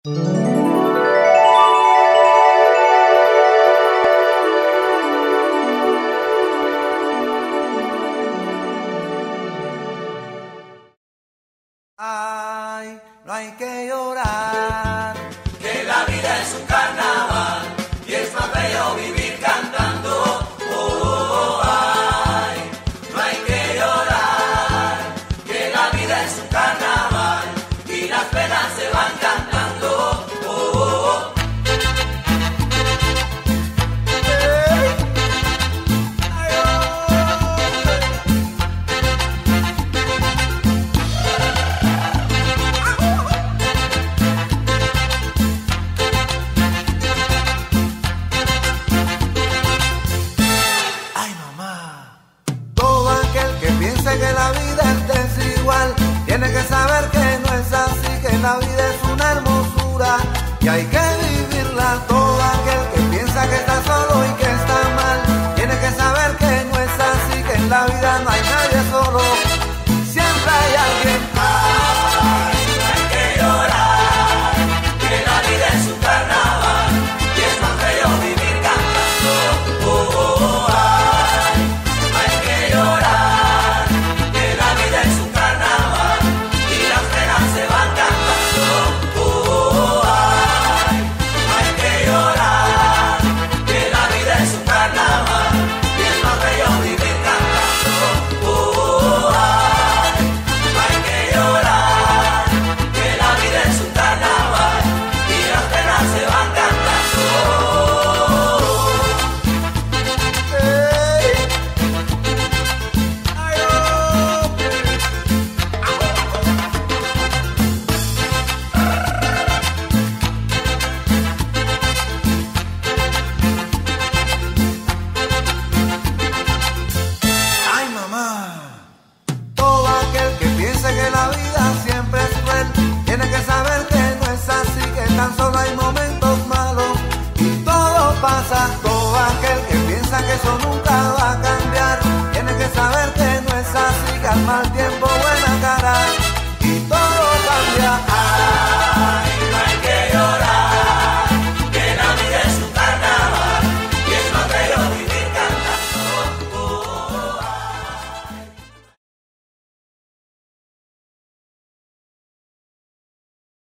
Ay, no hay que llorar, que la vida es un carnaval y es más bello vivir cantando. Oh, ay, no hay que llorar, que la vida es un carnaval y las penas se van cantando. Oh, que la vida es desigual, tiene que saber que no es así, que la vida es una hermosura y hay que vivirla. Todo aquel que piensa que está solo y que está mal, tiene que saber que no es así, que en la vida no hay nadie solo, siempre hay alguien. Ay, no hay que llorar, que la vida es un carnaval y es más bello vivir cantando. Oh, oh, oh, ay, no hay que llorar, es un carnaval y las penas se van cantando. Oh, ay, no hay que llorar, que la vida es un carnaval y es más bello vivir cantando. Oh, ay, no hay que llorar, que la vida es un carnaval y las penas se van cantando. Hey. Ay, oh. Ay, mamá, todo aquel que piense que la vida siempre es cruel, tiene que saber que no es así, que tan solo hay momentos malos y todo pasa. Todo aquel que piensa que son